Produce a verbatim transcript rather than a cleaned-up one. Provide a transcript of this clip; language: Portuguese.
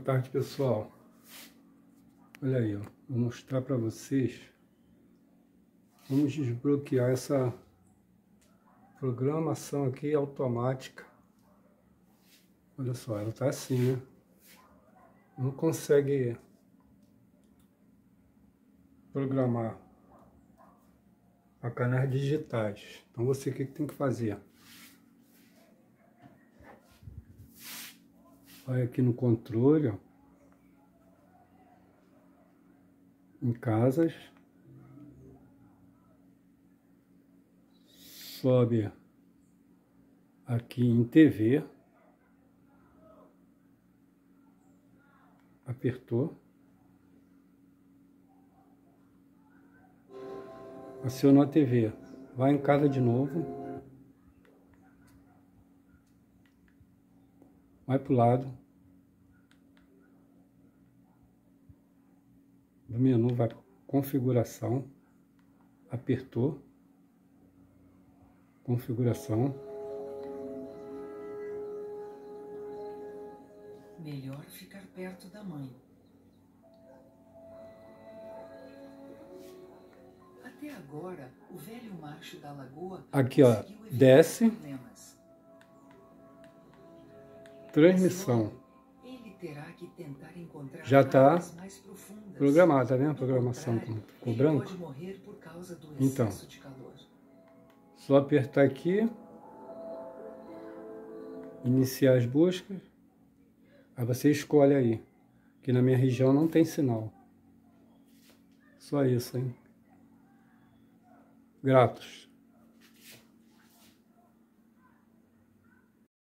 tarde, pessoal. Olha aí, ó. Vou mostrar para vocês. Vamos desbloquear essa programação aqui automática. Olha só, ela tá assim, né? Não consegue programar a canais digitais. Então você o que tem que fazer? Vai aqui no controle, ó, em casas, sobe aqui em T V, apertou, acionou a T V, vai em casa de novo, vai para o lado do menu, vai configuração, apertou, configuração. Melhor ficar perto da mãe. Até agora, o velho macho da lagoa aqui, ó, desce, problemas. transmissão. Ele terá que tentar encontrar já está mais profundas. programada, tá vendo a programação como ficou branco? Pode morrer por causa do então, excesso de calor. Só apertar aqui, iniciar as buscas, aí você escolhe aí, que na minha região não tem sinal. Só isso, hein? Gratos.